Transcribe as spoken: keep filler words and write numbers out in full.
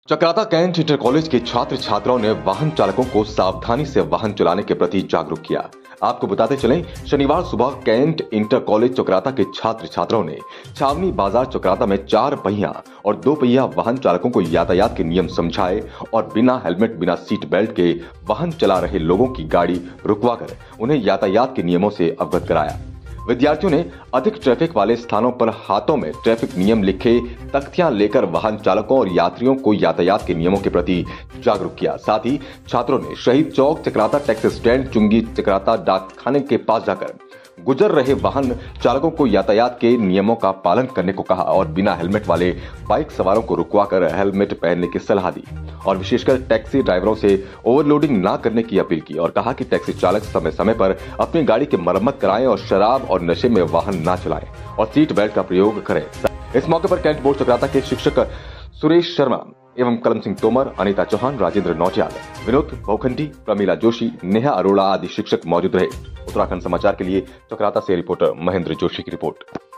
Chakrata cantt inter college के छात्र छात्राओं ने वाहन चालकों को सावधानी से वाहन चलाने के प्रति जागरूक किया। आपको बताते चलें, शनिवार सुबह कैंट इंटर कॉलेज चक्राता के छात्र छात्राओं ने छावनी बाजार चक्राता में चार पहिया और दो पहिया वाहन चालकों को यातायात के नियम समझाए और बिना हेलमेट बिना सीट बेल्ट के वाहन चला रहे लोगों की गाड़ी रुकवाकर उन्हें यातायात के नियमों से अवगत कराया। विद्यार्थियों ने अधिक ट्रैफिक वाले स्थानों पर हाथों में ट्रैफिक नियम लिखे तख्तियां लेकर वाहन चालकों और यात्रियों को यातायात के नियमों के प्रति जागरूक किया। साथ ही छात्रों ने शहीद चौक चक्राता टैक्सी स्टैंड चुंगी चक्राता डाकखाने के पास जाकर गुजर रहे वाहन चालकों को यातायात के नियमों का पालन करने को कहा और बिना हेलमेट वाले बाइक सवारों को रुकवाकर हेलमेट पहनने की सलाह दी और विशेषकर टैक्सी ड्राइवरों से ओवरलोडिंग ना करने की अपील की और कहा कि टैक्सी चालक समय समय पर अपनी गाड़ी की मरम्मत कराएं और शराब और नशे में वाहन ना चलाएं और सीट बेल्ट का प्रयोग करें। इस मौके पर कैंट बोर्ड चक्राता के शिक्षक सुरेश शर्मा एवं कलम सिंह तोमर, अनीता चौहान, राजेंद्र नौटियाल, विनोद भौखंडी, प्रमीला जोशी, नेहा अरोड़ा आदि शिक्षक मौजूद रहे। उत्तराखंड समाचार के लिए चक्राता से रिपोर्टर महेंद्र जोशी की रिपोर्ट।